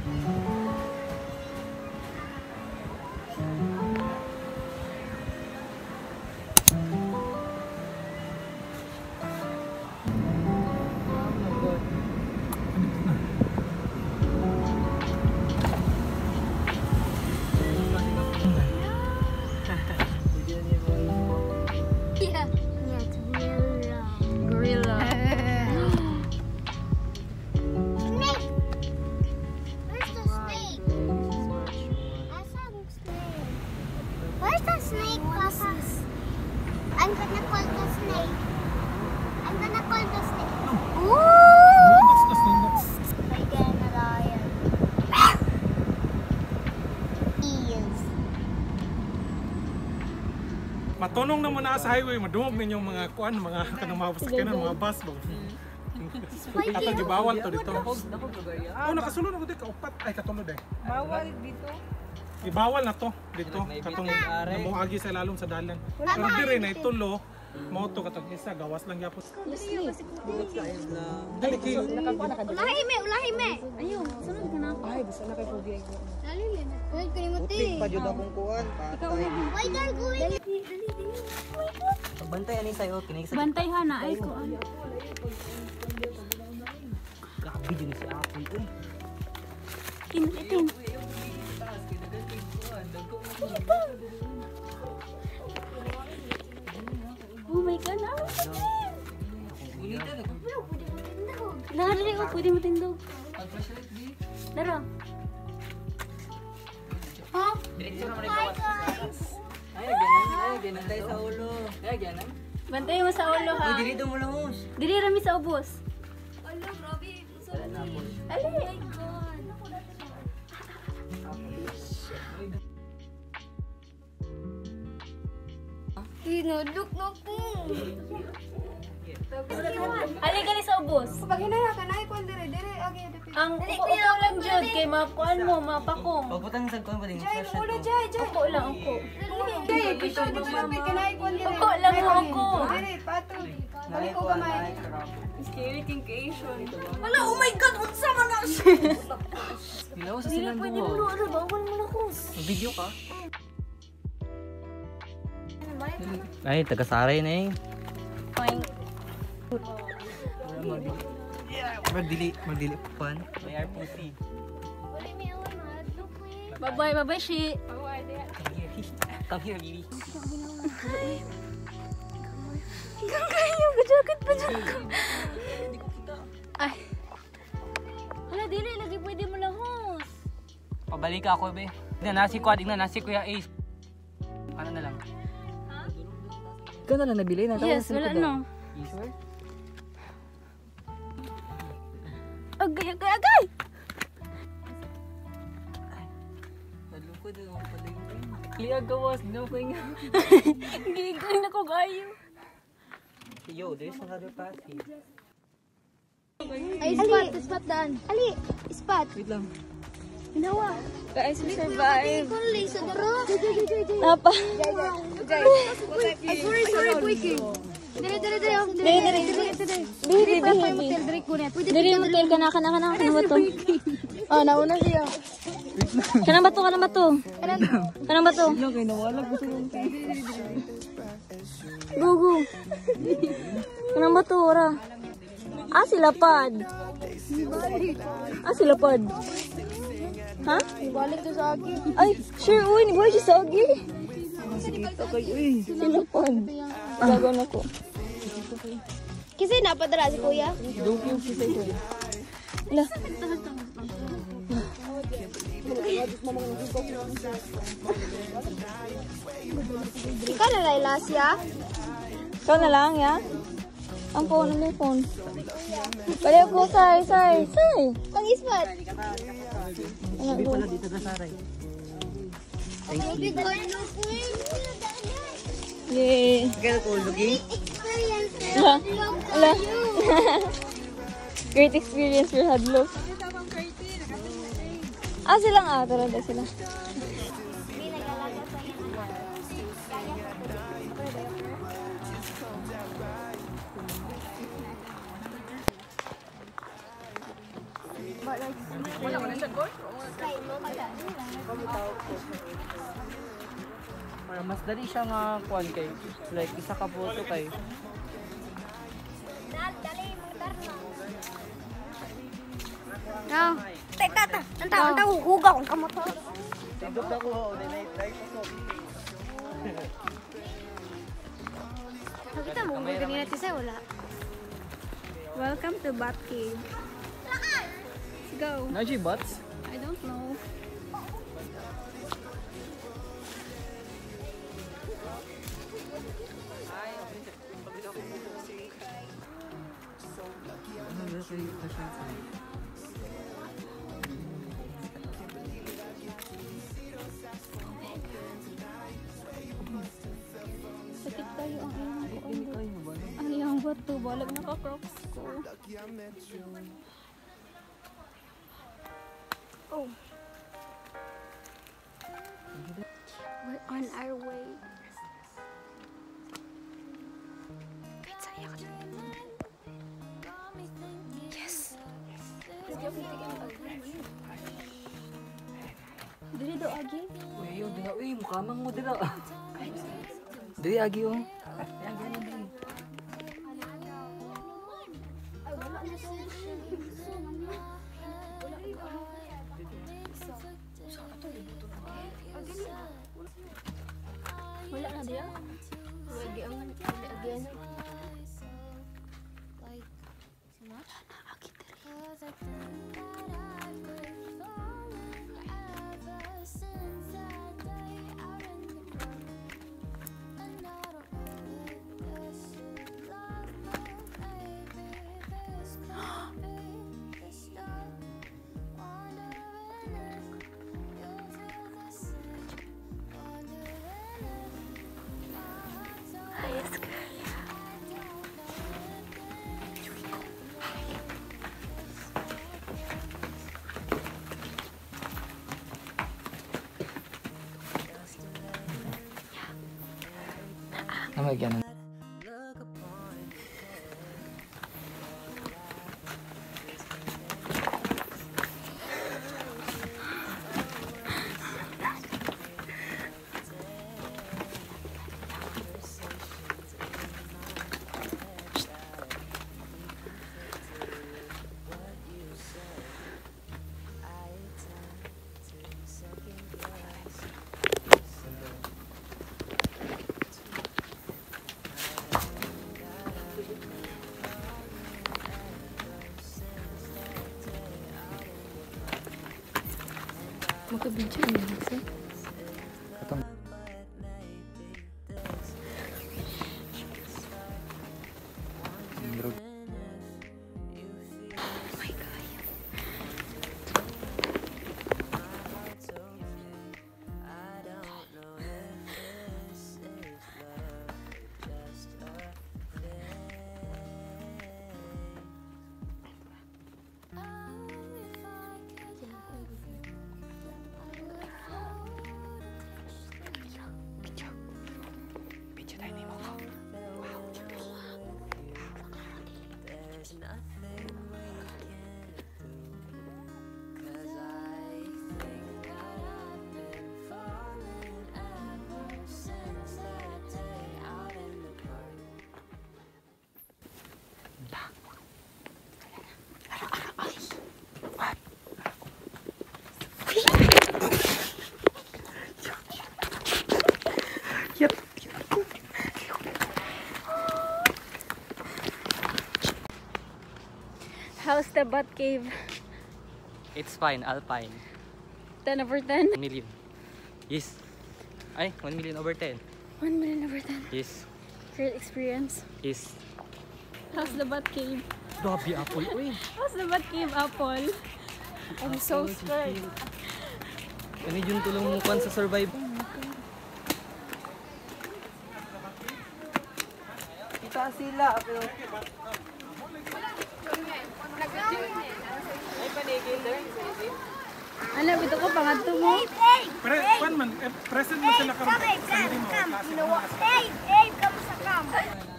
I'm gonna call the snake. I'm gonna call the snake. Ooh! That's the snake. May gana lion. Eels. Matunong naman na sa highway, madungog ninyong mga kuan, mga kanang mga sasakyanan, mga bus ba. Ato gibawal to dito. Oh, nakasulod ako dito, upat ay katulod eh. Bawal dito. Ibawal na to dito katong namuagi sa lalong sa dalan. Pero dire na itulo mo to katong isa gawas lang yapon. Dali kay Ulahi me. Ayun, sunod ka na. Ay, basta na kay phobia ko. Dali. Wait, kalimutin. Putik pa jud akong kuan. Why they're going? Bantay ani sayo kini sa Bantay ha na ay ko. grabe din si Apple to. Itin. Oh my god, Dara, pwede mo tindog. Dara. Ha? Ay, ganun tayo sa ulo. Ay, ganun. Bantay mo sa ulo ha. Diri do mo lahos. Diri rami sa ubos. Hello, grabe. Ali. Oh my God. Hinudok na ko. Ali gali sa ubos. Pag hinaya ka na ikon dire agi dito. Ang upo lang jud kay makuan mo, mapakong. Pagputang sa kuan pa din Jay, fresh ulo to. jay. Upo lang upo. Jay, dito malapit ka na ikon dire. Upo lang mo upo. Dire, pato. Balik ko kamay. Scary thinkation. Wala, oh my God, unsa man na siya. Hilaw sa Dili silang pwede mo duho. ano, bawal mo na kus. Video ka? Ay, taga-saray na eh. Magdili pan. May RPC. Bye-bye, Shi. Come here, Giri. Hanggang kayo, gajakit pa dyan ko. Ay. Hala, dili, lagi pwede mo lahos. Pabalik ako, be. Nasi Kuya Ace. Ano na lang? Ikaw na lang nabili na. Yes, wala no. You sure? Agay! Malukod ako pala yun. Liag gawas, no ko nga. Gigoy na ko gayo. Yo, there's another path here. Ay, spot daan. Ali, spot. Wait lang. Ginawa. Guys, we survive. Kung lisa daro. Napa? Ay, sorry, Kuiki. Dire. Diri mo tail ka na ba to? Oh, nauna siya. Kanang ba to? Yo, kay nawalag ko sa Gugu. Kanang ba to, ora? Silapad. Ha? Balik to sa akin. Ay, sure, uy, nibuhay siya sa agi. Sikita kayo eh. Silapad. Gagawin ako. Kasi napadala si Kuya. Dugyo kisay ko. Ala. Ikaw na lailas ya? Ikaw na lang, ya? Ang phone, ano yung phone? Bali ako, say. Pang spot. Sabi pala dito na saray. Big one no Yay. Kaya ko lugi. experience. Ala. Great experience for Hadlo. Silang tara na sila. Bala Wala ko na siya ko. Para mas dali siya nga kuan kay like isa ka boto kay. Dali, magdarno. No. Teka, anta, hugaw ang kamot. Tigod ako, dili ko. Nakita mo, ganyan natin sa'yo, wala. Welcome to Bat Cave. Let's go. Naji bots? I don't know. Sakit tayo ang ang iyong bato. Balag naka-crocs ko. Oh. We're on our way. Kahit saya ka dyan. Yes! Dili daw agi? Uy, dila, uy, mukamang mo dila. Dili agi oh. Wala na dia? Lagi ang again. Namay ganun. Magka-video niya kasi. Katong Oh my God. How's the Bat Cave? it's fine, alpine. 10 over 10? 1 million. Yes. Ay, 1 million over 10. 1 million over 10. Yes. Great experience. Yes. How's the Bat Cave? Grabe apple, uy. How's the Bat Cave, Apple? I'm so scared. Ano yung tulong mo kwan sa survive? Kita sila, pero... Ay, panigil there. Ano, bito ko pangadto mo? Present mo sila karon sa hindi mo. Hey, come sa cam.